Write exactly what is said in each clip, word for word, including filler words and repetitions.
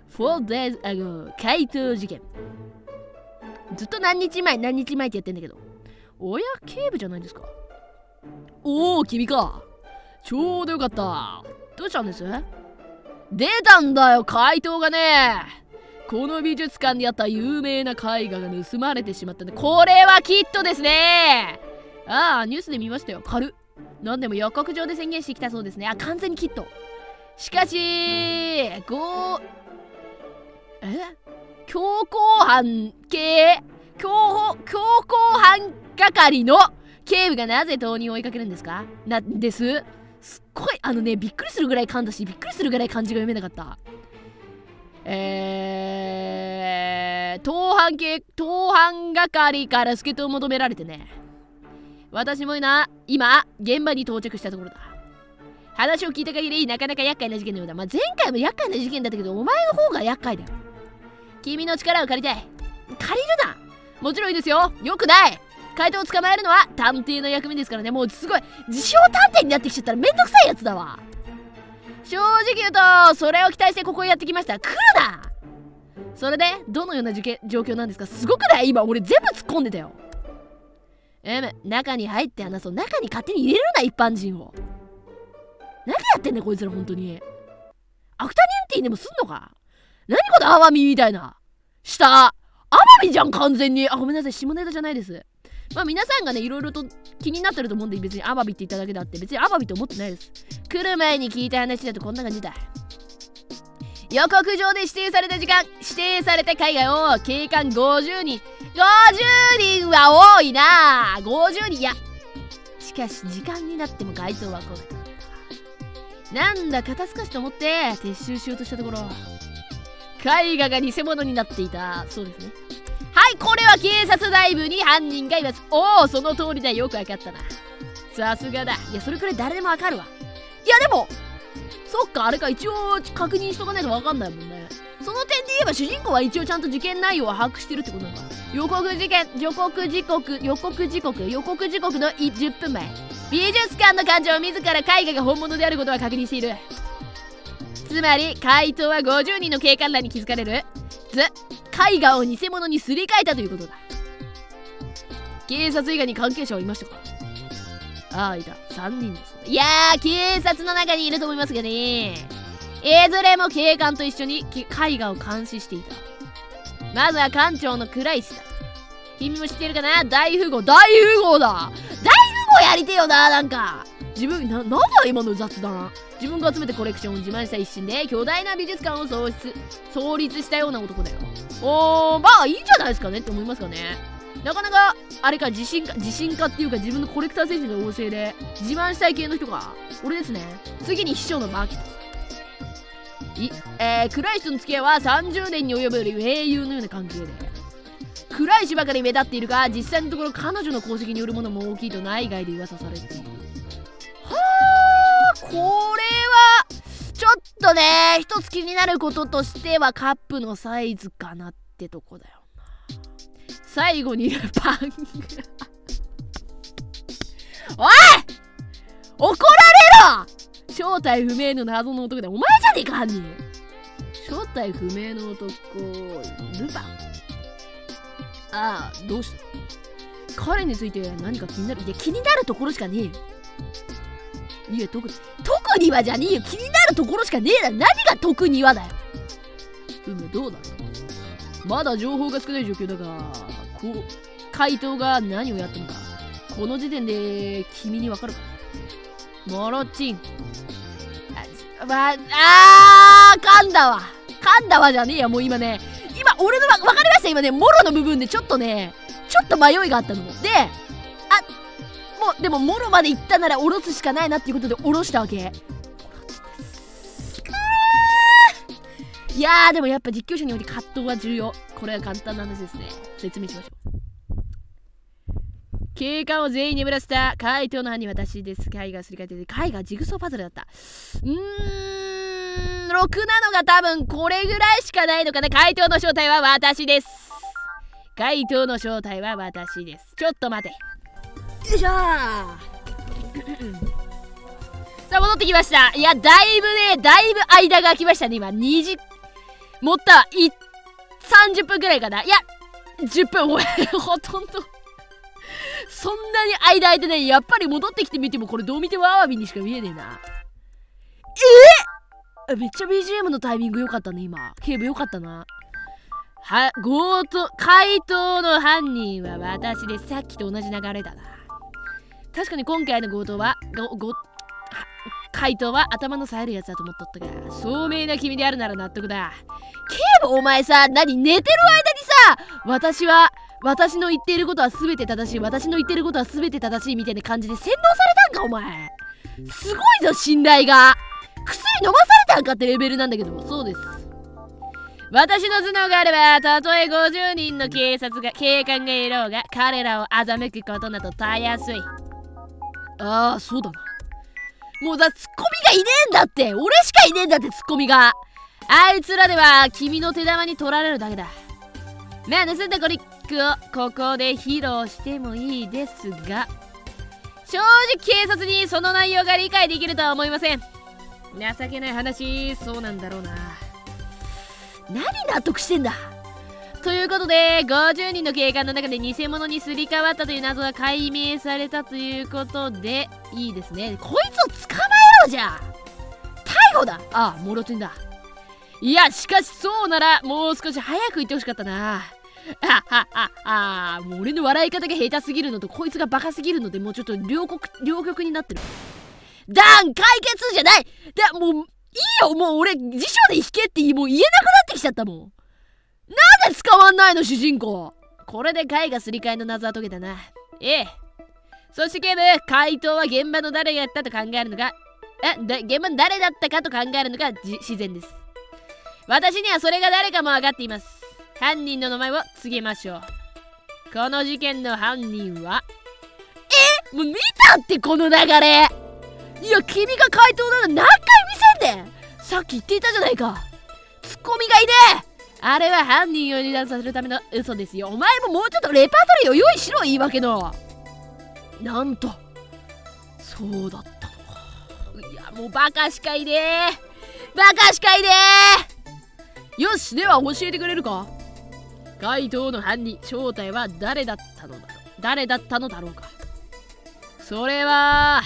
フォー days ago 怪盗事件。ずっと何日前何日前ってやってんだけど。おや、警部じゃないですか。おお、君か。ちょうどよかった。どうしたんです？出たんだよ、怪盗がね。この美術館であった有名な絵画が盗まれてしまったんで、これはキットですね。ああ、ニュースで見ましたよ。軽っ。なんでも予告状で宣言してきたそうですね。あ、完全にキット。しかし、ごえ強行犯系強強行犯係の警部がなぜ盗人を追いかけるんですかなんです。すっごい、あのね、びっくりするぐらい噛んだし、びっくりするぐらい漢字が読めなかった。えー、盗犯系、盗犯係から助っ人を求められてね。私もな、今、現場に到着したところだ。話を聞いた限り、なかなか厄介な事件のようだ。まあ、前回も厄介な事件だったけど、お前の方が厄介だよ。君の力を借りたい。借りるな。もちろんいいですよ。よくない。怪盗を捕まえるのは探偵の役目ですからね。もうすごい、自称探偵になってきちゃったらめんどくさいやつだわ。正直言うと、それを期待してここへやってきました。来るな。それで、どのような状況なんですか？すごくない？今、俺全部突っ込んでたよ。えむ、中に入って話そう。中に勝手に入れるな、一般人を。何やってんねん、こいつら、本当に。アフタヌーンティーでもすんのか？何このアワミみたいな。下。アワミじゃん、完全に。あ、ごめんなさい、下ネタじゃないです。まあ皆さんがね、いろいろと気になってると思うんで、別にアワビって言っただけだって、別にアワビと思ってないです。来る前に聞いた話だとこんな感じだ。予告状で指定された時間、指定された海外を警官ごじゅうにん。ごじゅうにんは多いな。ごじゅうにん。いや。しかし、時間になっても該当は来なかった。なんだ、肩透かしと思って撤収しようとしたところ、絵画が偽物になっていた。そうですね。はい、これは警察内部に犯人がいます。おお、その通りだ。よくわかったな。さすがだ。いや、それくらい誰でもわかるわ。いや、でも、そっか、あれか、一応確認しとかないとわかんないもんね。その点で言えば、主人公は一応ちゃんと事件内容を把握してるってことなのか。予告事件、予告時刻、予告時刻、予告時刻のじゅっぷんまえ。美術館の館長自ら絵画が本物であることは確認している。つまり、怪盗はごじゅうにんの警官らに気づかれる。つ、絵画を偽物にすり替えたということだ。警察以外に関係者はいましたか？ああ、いた。さんにんです。いやー、警察の中にいると思いますがね。いずれも警官と一緒に絵画を監視していた。まずは館長の倉石さん。君も知ってるかな？大富豪。大富豪だ。大富豪やりてよな、なんか。自分、な、なんだ今の雑談。自分が集めたコレクションを自慢した一心で巨大な美術館を創出、創立したような男だよ。おー、まあいいんじゃないですかねって思いますかね。なかなか、あれか、自信家、自信家っていうか自分のコレクター精神が旺盛で、自慢したい系の人が、俺ですね。次に秘書のマキタス。い、えー、倉石との付き合いはさんじゅうねんに及ぶ英雄のような関係で。倉石ばかり目立っているが、実際のところ彼女の功績によるものも大きいと内外で噂されている。はあ、これはちょっとね、一つ気になることとしてはカップのサイズかなってとこだよな。最後にパンおい、怒られろ。正体不明の謎の男だ。お前じゃねえか、犯人。正体不明の男、ルパン。ああ、どうした？彼について何か気になる？いや、気になるところしかねえよ。いや、特に、特にはじゃねえよ。気になるところしかねえだろ。何が特にはだよ。うむ、どうだろう。まだ情報が少ない状況だが、こう、怪盗が何をやったのか、この時点で君にわかるか？モロチン。あ、ま、あー、噛んだわ。噛んだわじゃねえや、もう今ね。今、俺のわ、わかりました？今ね、モロの部分でちょっとね、ちょっと迷いがあったの。で、あ、もう、でも、モロまで行ったなら、下ろすしかないなっていうことで、下ろしたわけ。いやー、でもやっぱ実況者により葛藤は重要。これは簡単な話ですね。説明しましょう。警官を全員眠らせた怪盗の犯人は私です。絵画すり替えてて、絵画ジグソーパズルだった。うーん、ろくなのが多分これぐらいしかないのかな。怪盗の正体は私です。怪盗の正体は私です。ちょっと待て。よいしょーさあ、戻ってきました。いや、だいぶね、だいぶ間が空きましたね、今。にじ、 持ったいさんじゅっぷんくらいかな。いやじゅっぷん。おいほとんどそんなに間空いてね。やっぱり戻ってきてみてもこれどう見てもアワビにしか見えねえな。えー、めっちゃ ビージーエム のタイミング良かったね。今警部良かったな。は、強盗、怪盗の犯人は私で、さっきと同じ流れだな。確かに今回の強盗はごご怪盗は頭の冴えるやつだと思っとったが、聡明な君であるなら納得だ。警部お前さ、何寝てる間にさ、私は私の言っていることは全て正しい、私の言っていることは全て正しいみたいな感じで洗脳されたんかお前。すごいぞ信頼が。薬飲まされたんかってレベルなんだけど。そうです。私の頭脳があれば、たとえごじゅうにんの警察が警官がいろうが、彼らを欺くことなどたやすい。ああ、そうだな。もうだ、ツッコミがいねえんだって。俺しかいねえんだって、ツッコミが。あいつらでは君の手玉に取られるだけだ。まあ、盗んだトリックをここで披露してもいいですが、正直警察にその内容が理解できるとは思いません。情けない話、そうなんだろうな。何納得してんだ。ということでごじゅうにんの警官の中で偽物にすり替わったという謎が解明されたということでいいですね。こいつを捕まえろじゃ。逮捕だ。ああ、もろてんだ。いやしかしそうならもう少し早く言ってほしかったな。あはははもう俺の笑い方が下手すぎるのとこいつがバカすぎるのでもうちょっと両国両極になってる。ダン解決じゃない。だもういいよ、もう俺辞書で引けってもう言えなくなってきちゃったもん。なんで捕まんないの主人公。これで回がすり替えの謎は解けたな。ええ。そして警部、回答は現場の誰がやったと考えるのがえだ現場の誰だったかと考えるのが自然です。私にはそれが誰かも分かっています。犯人の名前を告げましょう。この事件の犯人はえもう見たってこの流れ。いや君が回答なの何回見せんねん。さっき言っていたじゃないか。ツッコミがいねえ。あれは犯人を油断させるための嘘ですよ。お前ももうちょっとレパートリーを用意しろ。言い訳のなんとそうだったのか。いやもうバカしかいねえ。バカしかいねえ。よしでは教えてくれるか。怪盗の犯人正体は誰だったのだろう誰だったのだろうか。それは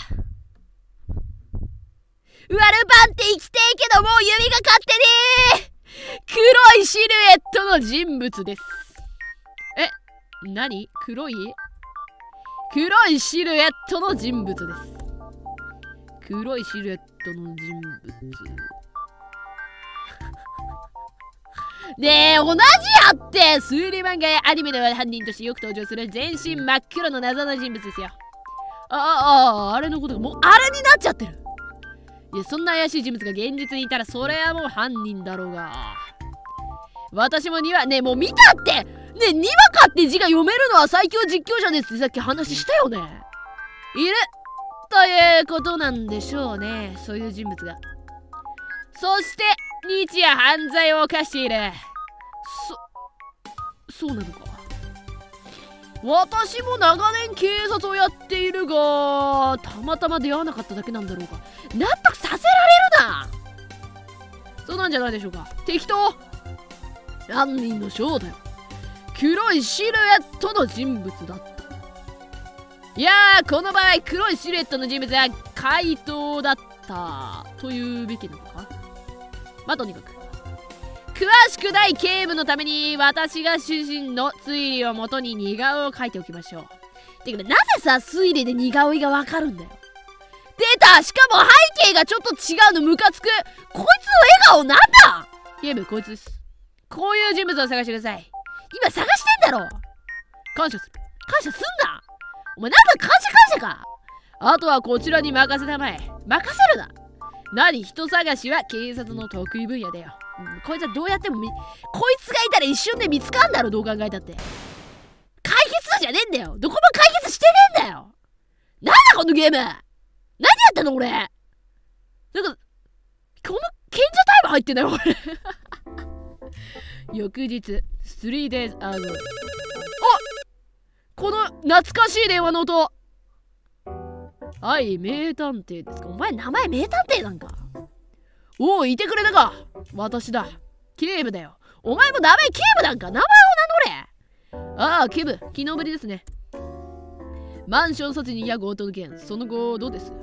ワルパンって生きてえけどもう指が勝手に黒いシルエットの人物です。え何黒い黒いシルエットの人物です。黒いシルエットの人物ねえ同じやって。推理漫画やアニメの犯人としてよく登場する全身真っ黒の謎の人物ですよ。ああああれのことがもうあれになっちゃってる。いやそんな怪しい人物が現実にいたらそれはもう犯人だろうが。私もにわねえもう見たってねえにわかって字が読めるのは最強実況者ですってさっき話したよね。いるということなんでしょうね。そういう人物が。そして日夜犯罪を犯している。そそうなのか。私も長年警察をやっているがたまたま出会わなかっただけなんだろうか。納得させられるな。そうなんじゃないでしょうか。適当。犯人の正体は黒いシルエットの人物だった。いやーこの場合黒いシルエットの人物は怪盗だったというべきなのか。まあとにかく詳しくない警部のために私が主人の推理をもとに似顔絵を描いておきましょう。てかなぜさ推理で似顔絵がわかるんだよ。出た。しかも背景がちょっと違うのムカつく。こいつの笑顔なんだ。警部こいつです。こういう人物を探してください。今探してんだろ。感謝する。感謝すんな。お前なんだ感謝感謝か。あとはこちらに任せたまえ。任せるな。何人探しは警察の得意分野だよ。うん、こいつはどうやってもみこいつがいたら一瞬で見つかんだろ。どう考えたって解決じゃねえんだよ。どこも解決してねえんだよ。なんだこのゲーム。何やったの俺。なんかこの賢者タイム入ってんだよ俺翌日 スリーデイズ アーゴ。あこの懐かしい電話の音。はい名探偵ですか。お前名前名探偵なんか。おおいてくれたか。私だ警部だよ。お前も名前警部なんか、名前を名乗れ。ああ、警部、昨日ぶりですね。マンション殺人や強盗の件、その後どうです？ん？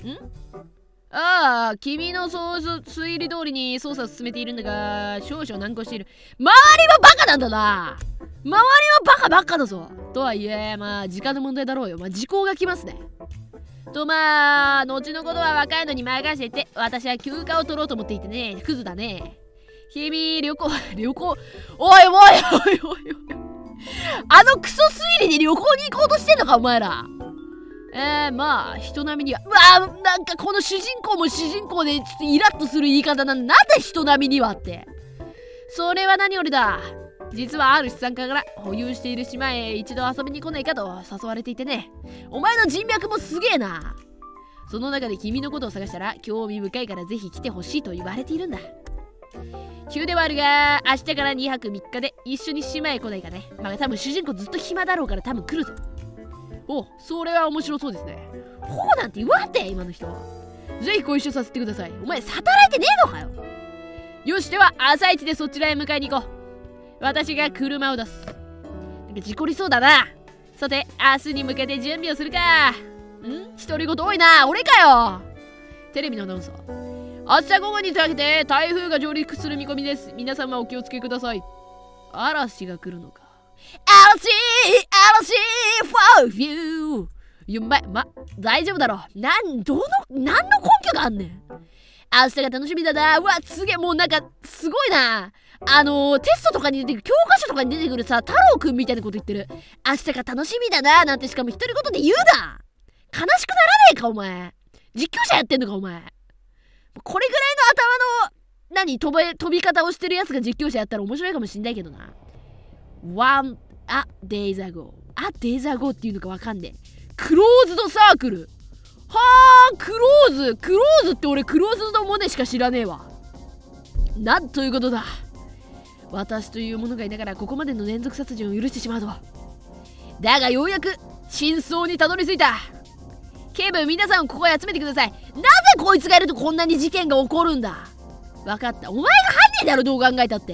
ああ、君の推理通りに捜査を進めているんだが、少々難航している。周りはバカなんだな。周りはバカばっかだぞ。とはいえ、まあ、時間の問題だろうよ。まあ、時効が来ますね。とまあ、後のことは若いのに任せて、私は休暇を取ろうと思っていてね、クズだね。日々、旅行、旅行、おいおいおいおいおい。あのクソ推理に旅行に行こうとしてんのか、お前ら。えー、まあ、人並みには。うわあ、なんかこの主人公も主人公でちょっとイラッとする言い方なんだ。なんで人並みにはって。それは何よりだ。実はある資産家から保有している島へ一度遊びに来ないかと誘われていてね。お前の人脈もすげえな。その中で君のことを探したら興味深いからぜひ来てほしいと言われているんだ。急ではあるが、明日からにはくみっかで一緒に島へ来ないかね。まあ多分主人公ずっと暇だろうから多分来るぞ。お、それは面白そうですね。ほうなんて言わんて、今の人は。ぜひご一緒させてください。お前働いてねえのかよ。よし、では朝一でそちらへ迎えに行こう。私が車を出す。なんか事故りそうだな。さて、明日に向けて準備をするか。ん？独り言多いな。俺かよ。テレビのアナウンサー。明日午後にかけて台風が上陸する見込みです。皆様お気をつけください。嵐が来るのか。嵐嵐 for you。いや、ま、ま、大丈夫だろ。なん、どの、何の根拠があんねん。明日が楽しみだな。うわ、すげえ、もうなんか、すごいな。あのー、テストとかに出てくる、教科書とかに出てくるさ、太郎くんみたいなこと言ってる。明日が楽しみだな、なんてしかも独り言で言うな。悲しくならねえか、お前。実況者やってんのか、お前。これぐらいの頭の、何、飛べ、飛び方をしてるやつが実況者やったら面白いかもしんないけどな。One, a days ago. A days ago っていうのかわかんねえ。クローズドサークル。はあ、クローズ。クローズって俺クローズドモネしか知らねえわ。なんということだ。私というものがいながらここまでの連続殺人を許してしまうとは。だがようやく真相にたどり着いた。警部、皆さんここへ集めてください。なぜこいつがいるとこんなに事件が起こるんだ。わかった。お前が犯人だろ、どう考えたって。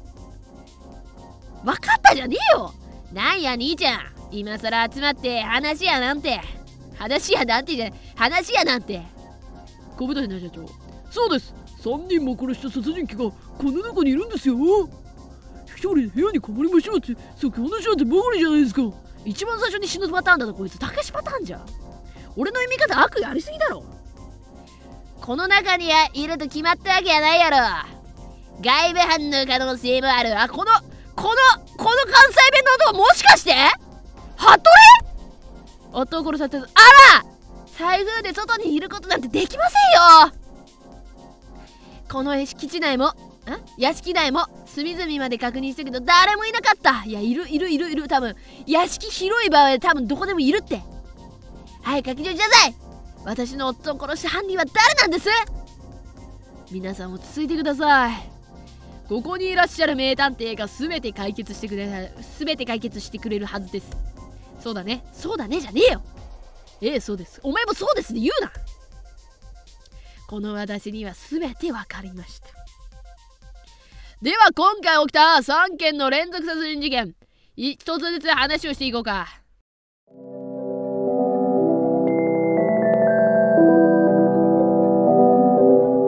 わかったじゃねえよ。なんや兄ちゃん、今さら集まって話やなんて。話やなんてじゃない、話やなんて。小豚な社長。そうです。さんにんも殺した殺人鬼がこの中にいるんですよ。一人で部屋にこもりましょうって、さっき話し合ってばかりじゃないですか。一番最初に死ぬパターンだな、こいつ。たけしパターンじゃん。俺の読み方悪意ありすぎだろ。この中にはいると決まったわけやないやろ。外部犯の可能性もある。あ、このこのこの関西弁の音はもしかしてハトレ？夫を殺された。あら、台風で外にいることなんてできませんよ。この敷地内もん屋敷内も隅々まで確認したけど誰もいなかった。いや、いるいるいるいる。多分屋敷広い場合は多分どこでもいるって。はい、確認しなさい。私の夫を殺した犯人は誰なんです？皆さん落ち着いてください。ここにいらっしゃる名探偵が全て解決してくれ全て解決してくれるはずです。そうだね、そうだねじゃねえよ。ええ、そうです。お前もそうですね言うな。この私には全てわかりました。では今回起きたさんけんの連続殺人事件、一つずつ話をしていこう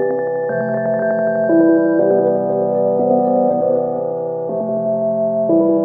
か。you